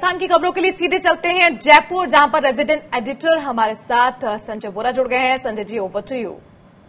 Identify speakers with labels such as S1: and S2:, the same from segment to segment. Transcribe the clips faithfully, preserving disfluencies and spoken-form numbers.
S1: राजस्थान की खबरों के लिए सीधे चलते हैं जयपुर, जहां पर रेजिडेंट एडिटर हमारे साथ संजय बोरा जुड़ गए हैं। Sanjay ji, over to you.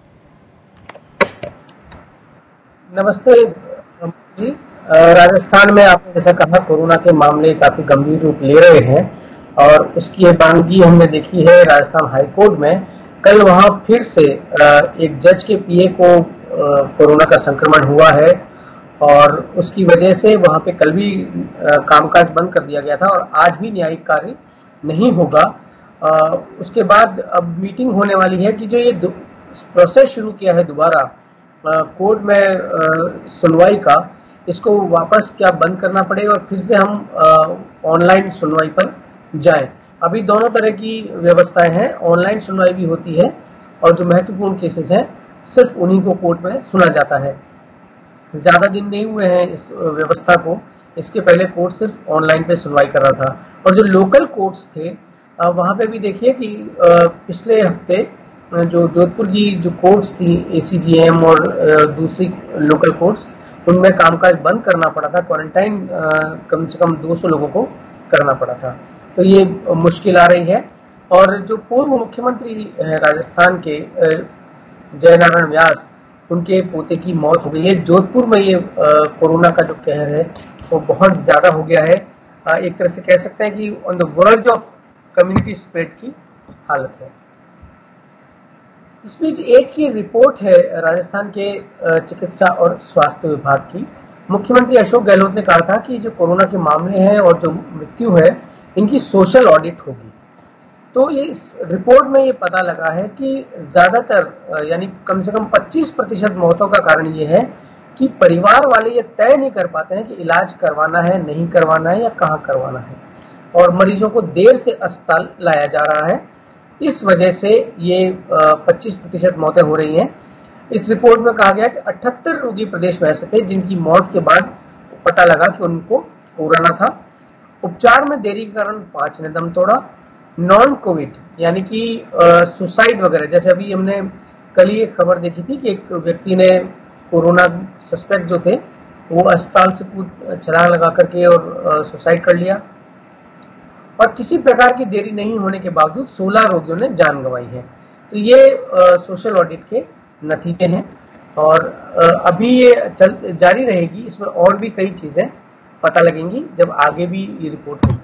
S2: नमस्ते जी। राजस्थान में आपने जैसा कहा, कोरोना के मामले काफी गंभीर रूप ले रहे हैं और उसकी ये बानगी हमने देखी है राजस्थान हाईकोर्ट में। कल वहां फिर से एक जज के पीए को कोरोना का संक्रमण हुआ है और उसकी वजह से वहां पे कल भी कामकाज बंद कर दिया गया था और आज भी न्यायिक कार्य नहीं होगा। उसके बाद अब मीटिंग होने वाली है कि जो ये प्रोसेस शुरू किया है दोबारा कोर्ट में सुनवाई का, इसको वापस क्या बंद करना पड़ेगा और फिर से हम ऑनलाइन सुनवाई पर जाएं। अभी दोनों तरह की व्यवस्थाएं हैं, ऑनलाइन सुनवाई भी होती है और जो महत्वपूर्ण केसेस हैं सिर्फ उन्हीं को कोर्ट में सुना जाता है। ज्यादा दिन नहीं हुए हैं इस व्यवस्था को, इसके पहले कोर्ट सिर्फ ऑनलाइन पे सुनवाई कर रहा था। और जो लोकल कोर्ट्स थे वहां पे भी देखिए कि पिछले हफ्ते जो जोधपुर की जो कोर्ट्स थी, एसीजीएम और दूसरी लोकल कोर्ट्स, उनमें कामकाज बंद करना पड़ा था, क्वारंटाइन कम से कम दो सौ लोगों को करना पड़ा था। तो ये मुश्किल आ रही है। और जो पूर्व मुख्यमंत्री राजस्थान के जयनारायण व्यास, उनके पोते की मौत हो गई है। जोधपुर में ये कोरोना का जो कहर है वो बहुत ज्यादा हो गया है। आ, एक तरह से कह सकते हैं कि on the verge of community spread की हालत है। इस बीच एक ही रिपोर्ट है राजस्थान के चिकित्सा और स्वास्थ्य विभाग की। मुख्यमंत्री अशोक गहलोत ने कहा था कि जो कोरोना के मामले हैं और जो मृत्यु है, इनकी सोशल ऑडिट होगी। तो ये इस रिपोर्ट में ये पता लगा है कि ज्यादातर यानी कम से कम पच्चीस प्रतिशत मौतों का कारण ये है कि परिवार वाले ये तय नहीं कर पाते हैं कि इलाज करवाना है, नहीं करवाना है या कहाँ करवाना है, और मरीजों को देर से अस्पताल लाया जा रहा है। इस वजह से ये पच्चीस प्रतिशत मौतें हो रही हैं। इस रिपोर्ट में कहा गया कि अठहत्तर रोगी प्रदेश में ऐसे थे जिनकी मौत के बाद पता लगा कि उनको कोरोना था। उपचार में देरी के कारण पांच ने दम तोड़ा। नॉन कोविड यानी कि सुसाइड वगैरह, जैसे अभी हमने कल ही एक खबर देखी थी कि एक व्यक्ति ने कोरोना सस्पेक्ट जो थे वो अस्पताल से कूद छलांग लगा करके और सुसाइड कर लिया। और किसी प्रकार की देरी नहीं होने के बावजूद सोलह रोगियों ने जान गंवाई है। तो ये आ, सोशल ऑडिट के नतीजे हैं और आ, अभी ये चल जारी रहेगी। इसमें और भी कई चीजें पता लगेंगी जब आगे भी ये रिपोर्ट होगी।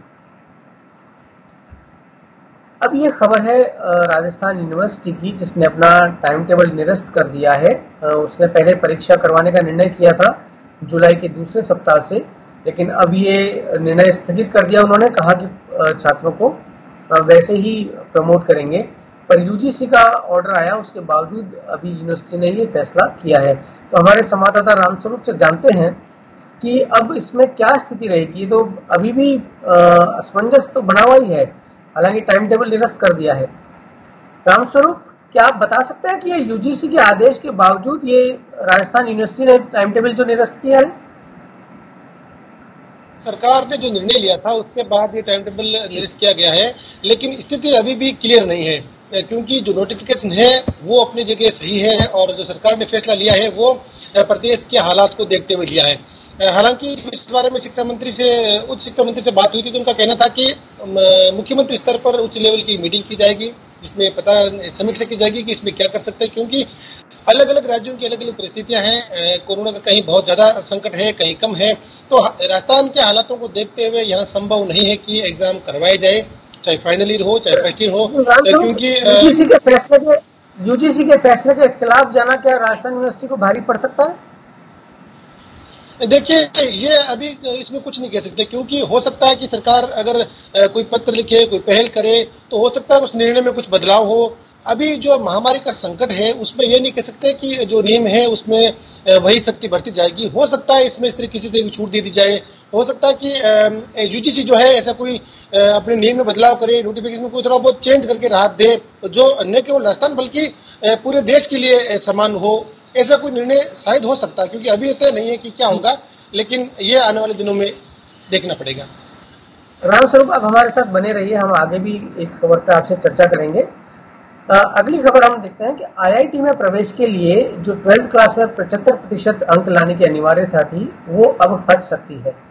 S2: अब ये खबर है राजस्थान यूनिवर्सिटी की, जिसने अपना टाइम टेबल निरस्त कर दिया है। उसने पहले परीक्षा करवाने का निर्णय किया था जुलाई के दूसरे सप्ताह से, लेकिन अब ये निर्णय स्थगित कर दिया। उन्होंने कहा कि छात्रों को वैसे ही प्रमोट करेंगे, पर यूजीसी का ऑर्डर आया, उसके बावजूद अभी यूनिवर्सिटी ने ये फैसला किया है। तो हमारे संवाददाता रामस्वरूप से जानते हैं कि अब इसमें क्या स्थिति रहेगी। तो अभी भी असमंजस तो बना हुआ ही है, हालांकि टाइम टेबल निरस्त कर दिया है। रामस्वरूप, क्या आप बता सकते हैं कि ये यूजीसी के आदेश के बावजूद ये राजस्थान यूनिवर्सिटी ने टाइम टेबल जो निरस्त किया है?
S3: सरकार ने जो निर्णय लिया था उसके बाद ये टाइम टेबल निरस्त किया गया है, लेकिन स्थिति अभी भी क्लियर नहीं है, क्योंकि जो नोटिफिकेशन है वो अपनी जगह सही है और जो सरकार ने फैसला लिया है वो प्रदेश के हालात को देखते हुए लिया है। हालांकि इस बारे में शिक्षा मंत्री से उच्च शिक्षा मंत्री से बात हुई थी तो उनका कहना था कि मुख्यमंत्री स्तर पर उच्च लेवल की मीटिंग की जाएगी, जिसमें पता समीक्षा की जाएगी कि इसमें क्या कर सकते हैं, क्योंकि अलग अलग राज्यों की अलग अलग परिस्थितियां हैं। कोरोना का कहीं बहुत ज्यादा संकट है, कहीं कम है। तो राजस्थान के हालातों को देखते हुए यहाँ संभव नहीं है कि एग्जाम करवाए जाए, चाहे फाइनल ईयर हो चाहे फर्स्ट ईयर हो, क्योंकि
S2: यूजीसी के फैसले के यूजीसी के फैसले के खिलाफ जाना क्या राजस्थान यूनिवर्सिटी को भारी पड़ सकता है?
S3: देखिए, ये अभी इसमें कुछ नहीं कह सकते, क्योंकि हो सकता है कि सरकार अगर कोई पत्र लिखे, कोई पहल करे, तो हो सकता है उस निर्णय में कुछ बदलाव हो। अभी जो महामारी का संकट है उसमें ये नहीं कह सकते कि जो नियम है उसमें वही सख्ती बढ़ती जाएगी। हो सकता है इसमें इस तरह किसी तरह की छूट दे दी जाए, हो सकता है कि यूजीसी जो है ऐसा कोई अपने नियम में बदलाव करे, नोटिफिकेशन में कोई थोड़ा बहुत चेंज करके राहत दे, जो न केवल राजस्थान बल्कि पूरे देश के लिए समान हो। ऐसा कोई निर्णय शायद हो सकता है, क्योंकि अभी तय नहीं है कि क्या होगा, लेकिन ये आने वाले दिनों में देखना पड़ेगा।
S2: रामस्वरूप, आप हमारे साथ बने रहिए, हम आगे भी एक खबर पर आपसे चर्चा करेंगे। अगली खबर हम देखते हैं कि आईआईटी में प्रवेश के लिए जो ट्वेल्थ क्लास में पचहत्तर प्रतिशत अंक लाने की अनिवार्यता थी वो अब हट सकती है।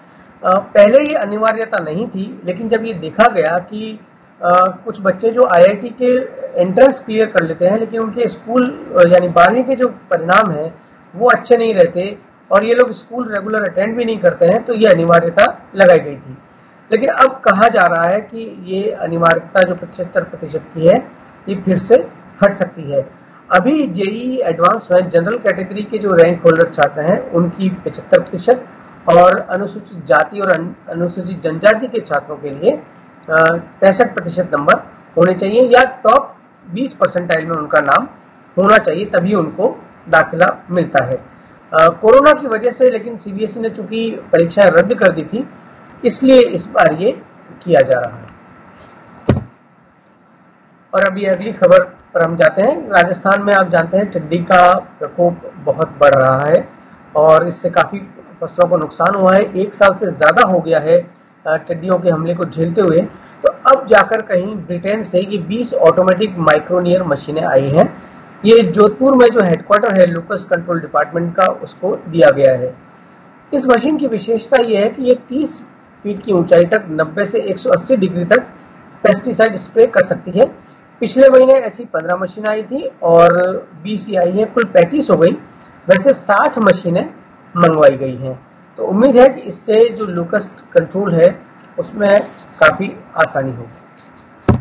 S2: पहले ये अनिवार्यता नहीं थी, लेकिन जब ये देखा गया कि आ, कुछ बच्चे जो आई आई टी के एंट्रेंस क्लियर कर लेते हैं लेकिन उनके स्कूल यानी बारहवीं के जो परिणाम है वो अच्छे नहीं रहते और ये लोग स्कूल रेगुलर अटेंड भी नहीं करते हैं, तो ये अनिवार्यता लगाई गई थी। लेकिन अब कहा जा रहा है कि ये अनिवार्यता जो पचहत्तर प्रतिशत की है ये फिर से हट सकती है। अभी जेईई एडवांस में जनरल कैटेगरी के जो रैंक होल्डर छात्र हैं उनकी पचहत्तर प्रतिशत और अनुसूचित जाति और अनुसूचित जनजाति के छात्रों के लिए पैंसठ प्रतिशत नंबर होने चाहिए या टॉप बीस परसेंटाइल में उनका नाम होना चाहिए, तभी उनको दाखिला मिलता है। आ, कोरोना की वजह से लेकिन सी बी एस ई ने चूंकि परीक्षाएं रद्द कर दी थी, इसलिए इस बार ये किया जा रहा है। और अभी अगली खबर पर हम जाते हैं। राजस्थान में आप जानते हैं टिड्डी का प्रकोप बहुत बढ़ रहा है और इससे काफी फसलों को नुकसान हुआ है। एक साल से ज्यादा हो गया है टिड्डियों के हमले को झेलते हुए। तो अब जाकर कहीं ब्रिटेन से ये बीस ऑटोमेटिक माइक्रोनियर मशीनें आई हैं। ये जोधपुर में जो हेडक्वार्टर है लुकस कंट्रोल डिपार्टमेंट का, उसको दिया गया है। इस मशीन की विशेषता ये है कि ये तीस फीट की ऊंचाई तक नब्बे से एक सौ अस्सी डिग्री तक पेस्टिसाइड स्प्रे कर सकती है। पिछले महीने ऐसी पंद्रह मशीनें आई थी और बीस ही आई है, कुल पैंतीस हो गई। वैसे साठ मशीनें मंगवाई गई हैं। तो उम्मीद है कि इससे जो लुकस कंट्रोल है उसमें काफी आसानी होगी।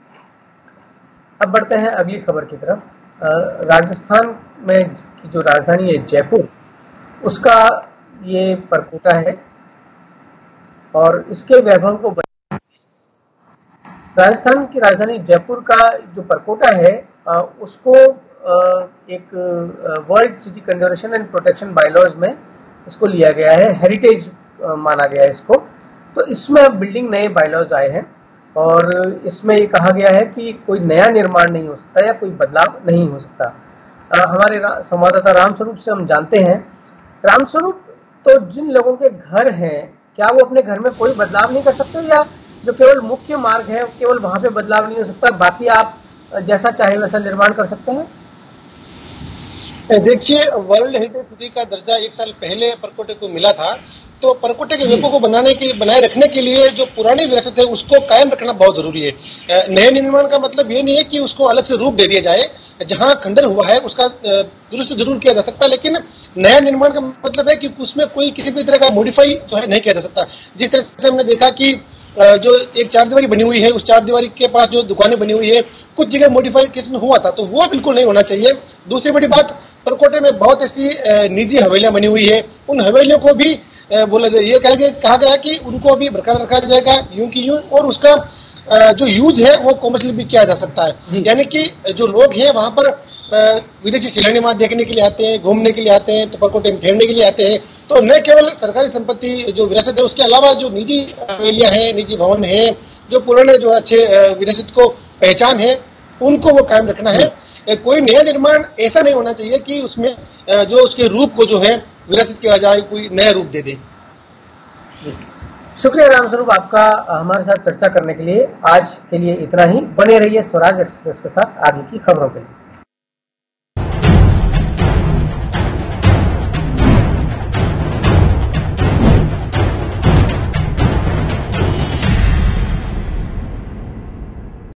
S2: अब बढ़ते हैं अगली खबर की तरफ। राजस्थान में की जो राजधानी है जयपुर, उसका ये परकोटा है और इसके वैभव को राजस्थान की राजधानी जयपुर का जो परकोटा है उसको एक world city conservation and protection bylaws में इसको लिया गया है, हेरिटेज माना गया है इसको। तो इसमें बिल्डिंग नए बायलॉज आए हैं और इसमें ये कहा गया है कि कोई नया निर्माण नहीं हो सकता या कोई बदलाव नहीं हो सकता। आ, हमारे संवाददाता रामस्वरूप से हम जानते हैं। रामस्वरूप, तो जिन लोगों के घर हैं क्या वो अपने घर में कोई बदलाव नहीं कर सकते या जो केवल मुख्य मार्ग है केवल वहां पे बदलाव नहीं हो सकता, बाकी आप जैसा चाहे वैसा निर्माण कर सकते हैं?
S3: देखिए, वर्ल्ड हेरिटेज सिटी का दर्जा एक साल पहले परकोटे को मिला था। तो परकोटे के वैभव को बनाने के बनाए रखने के लिए जो पुरानी विरासत है उसको कायम रखना बहुत जरूरी है। नए निर्माण का मतलब ये नहीं है कि उसको अलग से रूप दे दिया जाए। जहां खंडन हुआ है उसका दुरुस्त जरूर किया जा सकता है, लेकिन नया निर्माण का मतलब है कि उसमें कोई किसी भी तरह का मॉडिफाई जो है नहीं किया जा सकता। जिस तरह से हमने देखा कि जो एक चार दीवारी बनी हुई है, उस चार दीवारी के पास जो दुकानें बनी हुई है कुछ जगह मॉडिफिकेशन हुआ था, तो वो बिल्कुल नहीं होना चाहिए। दूसरी बड़ी बात, परकोटे में बहुत ऐसी निजी हवेलियां बनी हुई है, उन हवेलियों को भी बोला ये कहा गया कि उनको भी बरकरार रखा जाएगा यूं की यूं, और उसका जो यूज है वो कॉमर्शियल भी किया जा सकता है। यानी कि जो लोग हैं वहां पर विदेशी शिलान्यास देखने के लिए आते हैं, घूमने के लिए आते हैं, तो परकोटे में ठहरने के लिए आते हैं। तो न केवल सरकारी संपत्ति जो विरासत है उसके अलावा जो निजी हवेलियां हैं, निजी भवन है, जो पुराने जो अच्छे विरासत को पहचान है, उनको वो कायम रखना है। कोई नया निर्माण ऐसा नहीं होना चाहिए कि उसमें जो उसके रूप को जो है विरासत के बजाय कोई नया रूप दे दे।
S2: शुक्रिया रामस्वरूप आपका हमारे साथ चर्चा करने के लिए। आज के लिए इतना ही। बने रहिए स्वराज एक्सप्रेस के साथ आगे की खबरों के लिए।